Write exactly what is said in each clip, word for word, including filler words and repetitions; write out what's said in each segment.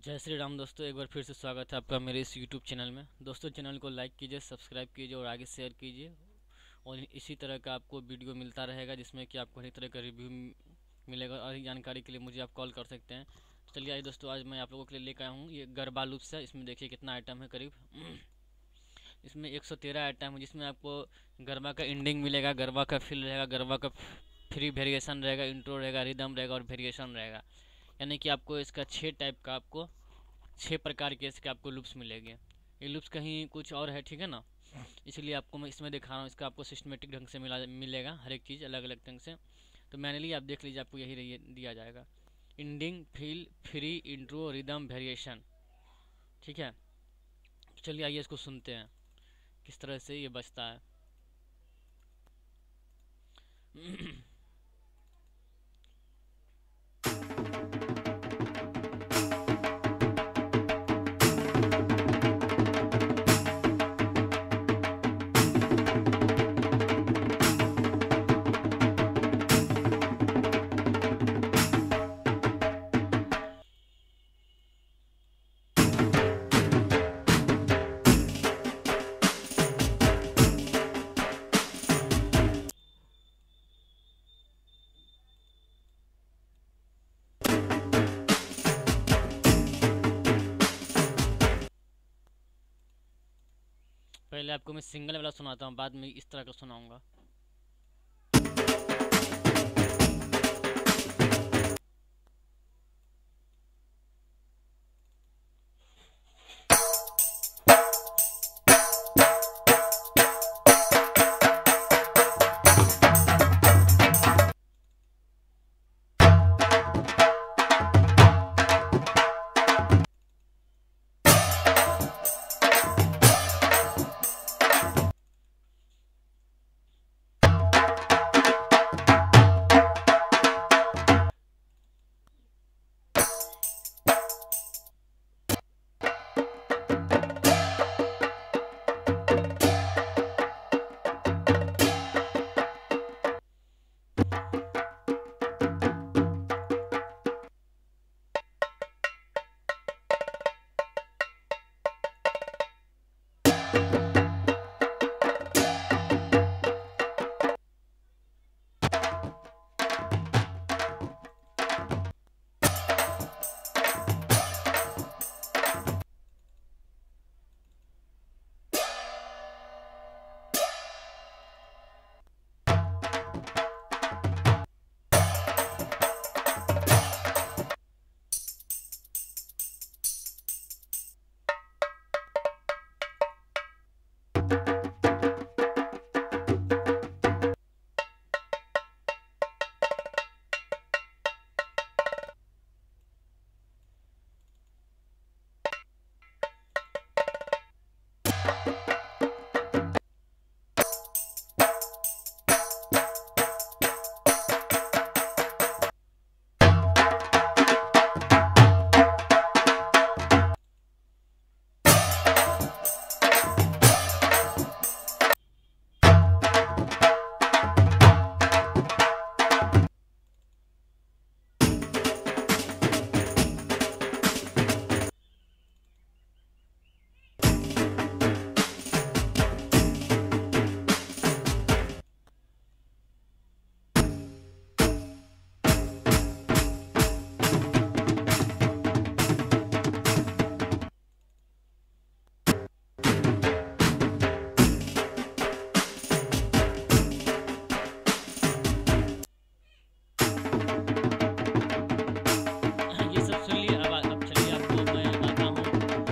जय श्री राम दोस्तों, एक बार फिर से स्वागत है आपका मेरे इस यूट्यूब चैनल में। दोस्तों, चैनल को लाइक कीजिए, सब्सक्राइब कीजिए और आगे शेयर कीजिए। और इसी तरह का आपको वीडियो मिलता रहेगा जिसमें कि आपको हर तरह का रिव्यू मिलेगा। और जानकारी के लिए मुझे आप कॉल कर सकते हैं। तो चलिए आइए दोस्तों, आज मैं आप लोगों के लिए लेकर आया हूँ ये गरबा लूप्स है। इसमें देखिए कितना आइटम है, करीब इसमें एक सौ तेरह आइटम है, जिसमें आपको गरबा का एंडिंग मिलेगा, गरबा का फील रहेगा, गरबा का फ्री वेरिएशन रहेगा, इंट्रो रहेगा, रिदम रहेगा और वेरिएशन रहेगा। यानी कि आपको इसका छः टाइप का आपको छः प्रकार के इसके आपको लूप्स मिलेंगे। ये लूप्स कहीं कुछ और है, ठीक है ना, इसलिए आपको मैं इसमें दिखा रहा हूँ। इसका आपको सिस्टमेटिक ढंग से मिला मिलेगा, हर एक चीज़ अलग अलग ढंग से। तो मैंने लिया, आप देख लीजिए, आपको यही दिया जाएगा। Ending, feel, free, intro, rhythm, variation, ठीक है। चलिए आइए इसको सुनते हैं किस तरह से ये बजता है। पहले आपको मैं सिंगल वाला सुनाता हूँ, बाद में इस तरह का सुनाऊंगा। ये सब सुन लिए। अब अब चलिए आपको मैं आता हूँ।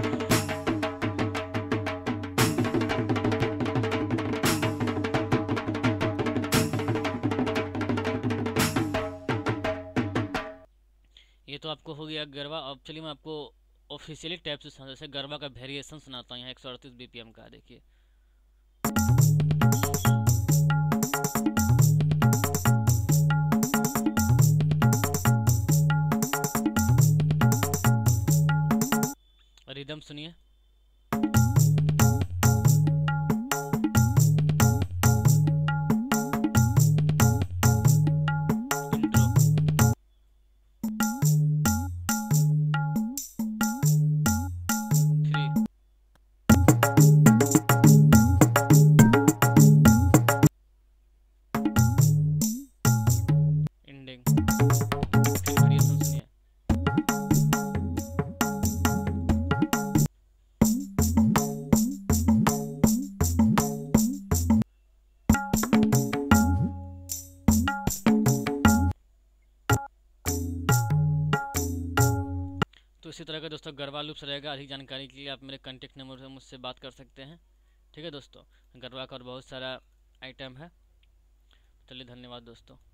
ये तो आपको हो गया गरबा। अब चलिए मैं आपको ऑफिशियली टाइप से जैसे गरबा का वेरिएशन सुनाता हूँ। यहाँ एक सौ अड़तीस बी पी एम का, देखिए। रिदम सुनिए। इंट्रो। इसी तरह का दोस्तों गरबा लूप्स रहेगा। अधिक जानकारी के लिए आप मेरे कॉन्टेक्ट नंबर से मुझसे बात कर सकते हैं। ठीक है दोस्तों, गरबा का और बहुत सारा आइटम है। चलिए धन्यवाद दोस्तों।